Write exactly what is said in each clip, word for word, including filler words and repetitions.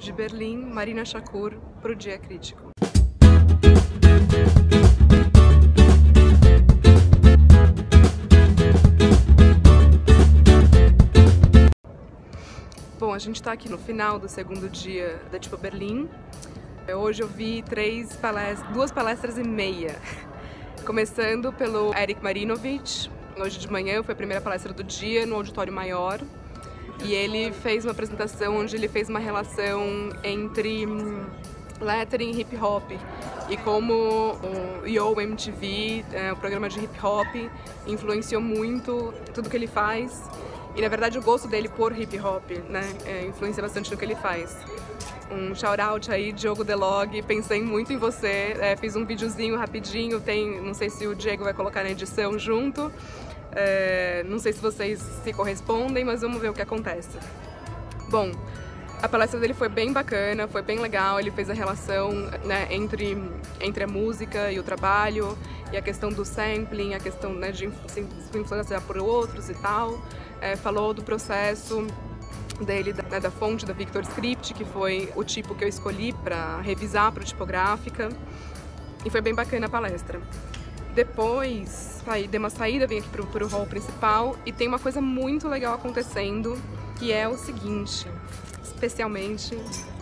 de Berlim, Marina Shakur, para o Dia Crítico. Bom, a gente está aqui no final do segundo dia da Expo Berlim. Hoje eu vi três palestras, duas palestras e meia. Começando pelo Eric Marinovich. Hoje de manhã foi a primeira palestra do dia no Auditório Maior. E ele fez uma apresentação onde ele fez uma relação entre lettering e hip hop. E como o Yo M T V, é, o programa de hip hop, influenciou muito tudo que ele faz. E na verdade o gosto dele por hip hop, né, é, influencia bastante no que ele faz. Um shout out aí, Diogo Delog, pensei muito em você, é, fiz um videozinho rapidinho, tem, não sei se o Diego vai colocar na edição junto, é, não sei se vocês se correspondem, mas vamos ver o que acontece. Bom, a palestra dele foi bem bacana, foi bem legal, ele fez a relação, né, entre, entre a música e o trabalho, e a questão do sampling, a questão, né, de se influenciar por outros e tal. É, falou do processo dele, da, né, da fonte da Victor Script, que foi o tipo que eu escolhi para revisar para o Tipográfica, e foi bem bacana a palestra. Depois, aí, dei uma saída, vim aqui para o hall principal, e tem uma coisa muito legal acontecendo, que é o seguinte, especialmente,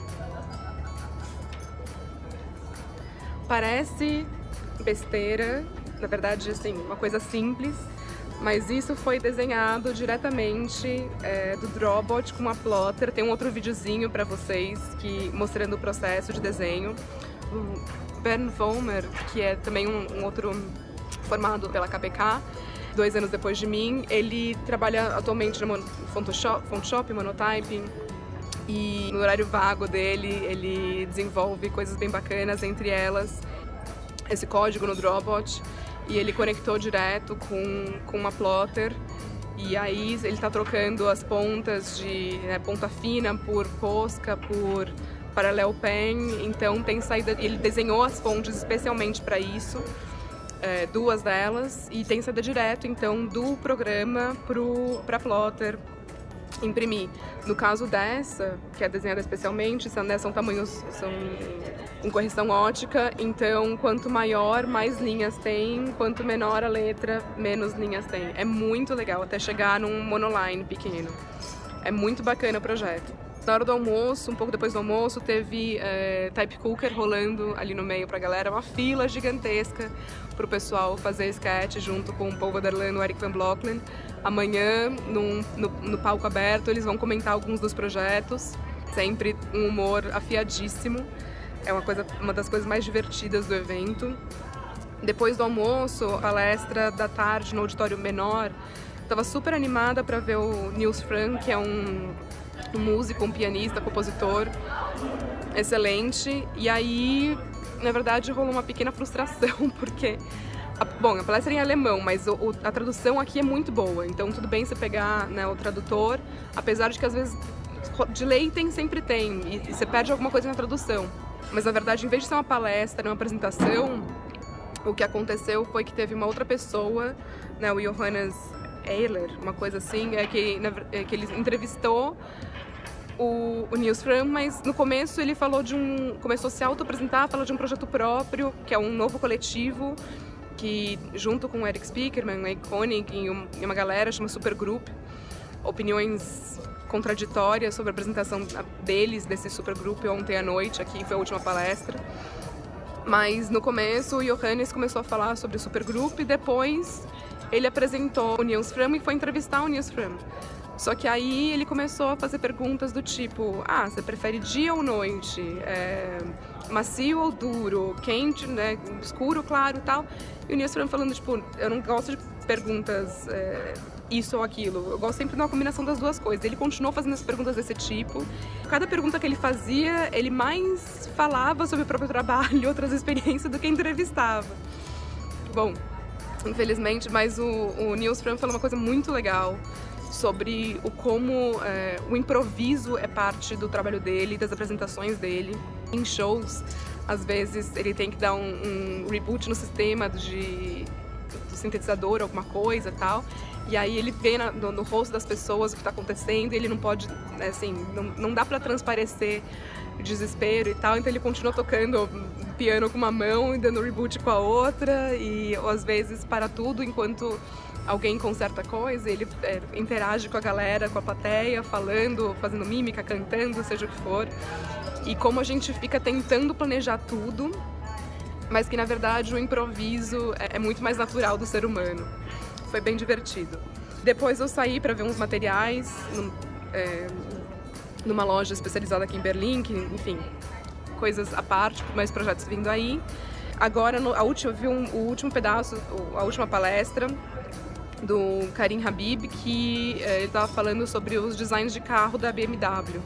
parece besteira, na verdade, assim, uma coisa simples, mas isso foi desenhado diretamente é, do Drawbot com uma plotter. Tem um outro videozinho para vocês que, mostrando o processo de desenho. O Bernd Vollmer, que é também um, um outro formado pela K P K, dois anos depois de mim, ele trabalha atualmente no Photoshop, Photoshop, Monotyping, e no horário vago dele ele desenvolve coisas bem bacanas, entre elas esse código no Drawbot. E ele conectou direto com, com uma plotter, e aí ele está trocando as pontas de, né, ponta fina por Posca, por Parallel Pen, então tem saída, ele desenhou as fontes especialmente para isso, é, duas delas, e tem saída direto então do programa para a plotter imprimir. No caso dessa, que é desenhada especialmente, são, né, são tamanhos, são com correção ótica, então quanto maior, mais linhas tem, quanto menor a letra, menos linhas tem. É muito legal, até chegar num monoline pequeno. É muito bacana o projeto. Na hora do almoço, um pouco depois do almoço, teve é, Type Cooker rolando ali no meio pra galera, uma fila gigantesca pro pessoal fazer sketch junto com o Paul Vaderland e o Eric Van Blokland. Amanhã, num, no, no palco aberto, eles vão comentar alguns dos projetos, sempre um humor afiadíssimo. É uma, coisa, uma das coisas mais divertidas do evento. Depois do almoço, a palestra da tarde no auditório menor, estava super animada para ver o Nils Frank, que é um, um músico, um pianista, compositor excelente. E aí, na verdade, rolou uma pequena frustração, porque a, bom, a palestra é em alemão, mas o, o, a tradução aqui é muito boa, então tudo bem você pegar, né, o tradutor, apesar de que às vezes delay tem, sempre tem, e, e você perde alguma coisa na tradução. Mas na verdade, em vez de ser uma palestra, uma apresentação, o que aconteceu foi que teve uma outra pessoa, né, o Johannes Ehler, uma coisa assim, é que, é que ele entrevistou o, o Nils Frank, mas no começo ele falou de um, começou a se auto-apresentar, falou de um projeto próprio, que é um novo coletivo, que junto com o Eric Spiekermann, o Erik Koenig e uma galera chama Supergroup, opiniões contraditórias sobre a apresentação deles, desse supergrupo, ontem à noite, aqui foi a última palestra. Mas no começo o Johannes começou a falar sobre o supergrupo e depois ele apresentou o Nils Frank e foi entrevistar o Nils Frank. Só que aí ele começou a fazer perguntas do tipo, ah, você prefere dia ou noite? É, macio ou duro? Quente, né? Escuro, claro e tal? E o Nils Frank falando, tipo, eu não gosto de perguntas é, isso ou aquilo, eu gosto sempre de uma combinação das duas coisas. Ele continuou fazendo as perguntas desse tipo. Cada pergunta que ele fazia, ele mais falava sobre o próprio trabalho e outras experiências do que entrevistava. Bom, infelizmente, mas o, o Nils Frank falou uma coisa muito legal sobre o como é, o improviso é parte do trabalho dele, das apresentações dele. Em shows, às vezes ele tem que dar um, um reboot no sistema de, do sintetizador, alguma coisa e tal. E aí ele vê na, no, no rosto das pessoas o que está acontecendo e ele não pode, né, assim, não, não dá para transparecer desespero e tal, então ele continua tocando piano com uma mão e dando reboot com a outra, e ou, às vezes para tudo enquanto alguém conserta coisa, ele é, interage com a galera, com a plateia, falando, fazendo mímica, cantando, seja o que for. E como a gente fica tentando planejar tudo, mas que na verdade o improviso é, é muito mais natural do ser humano. Foi bem divertido. Depois eu saí para ver uns materiais num, é, numa loja especializada aqui em Berlim, que, enfim, coisas à parte, mais projetos vindo aí. Agora, no, a última, eu vi um, o último pedaço, a última palestra do Karim Habib, que é, ele estava falando sobre os designs de carro da B M W.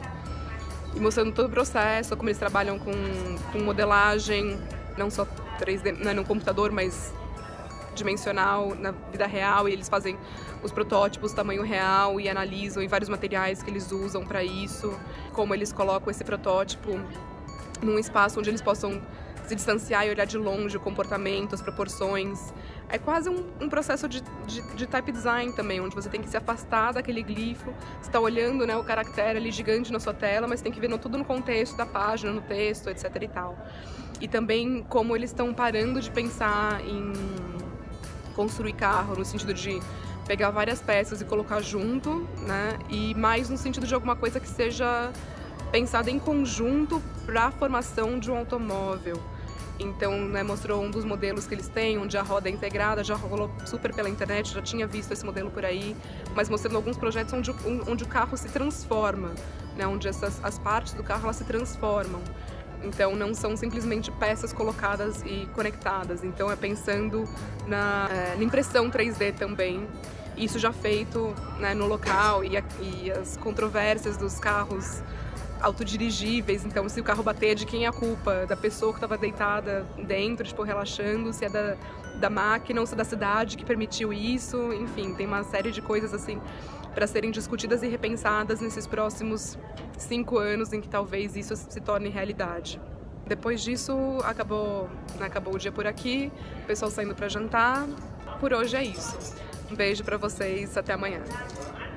E mostrando todo o processo, como eles trabalham com, com modelagem, não só três D, não é no computador, mas dimensional na vida real, e eles fazem os protótipos tamanho real e analisam e vários materiais que eles usam para isso, como eles colocam esse protótipo num espaço onde eles possam se distanciar e olhar de longe o comportamento, as proporções. É quase um, um processo de, de, de type design também, onde você tem que se afastar daquele glifo, você está olhando, né, o caractere ali gigante na sua tela, mas tem que ver no, tudo no contexto da página, no texto, etc e tal. E também como eles estão parando de pensar em construir carro, no sentido de pegar várias peças e colocar junto, né, e mais no sentido de alguma coisa que seja pensada em conjunto para a formação de um automóvel. Então, né, mostrou um dos modelos que eles têm, onde a roda é integrada, já rolou super pela internet, já tinha visto esse modelo por aí, mas mostrando alguns projetos onde, onde o carro se transforma, né, onde essas, as partes do carro elas se transformam. Então, não são simplesmente peças colocadas e conectadas. Então, é pensando na, é, na impressão três D também. Isso já feito, né, no local, e, a, e as controvérsias dos carros autodirigíveis. Então, se o carro bater, de quem é a culpa? Da pessoa que estava deitada dentro, tipo, relaxando, se é da, da máquina ou se é da cidade que permitiu isso. Enfim, tem uma série de coisas assim para serem discutidas e repensadas nesses próximos cinco anos em que talvez isso se torne realidade. Depois disso, acabou, né, acabou o dia por aqui, o pessoal saindo para jantar. Por hoje é isso. Um beijo para vocês, até amanhã.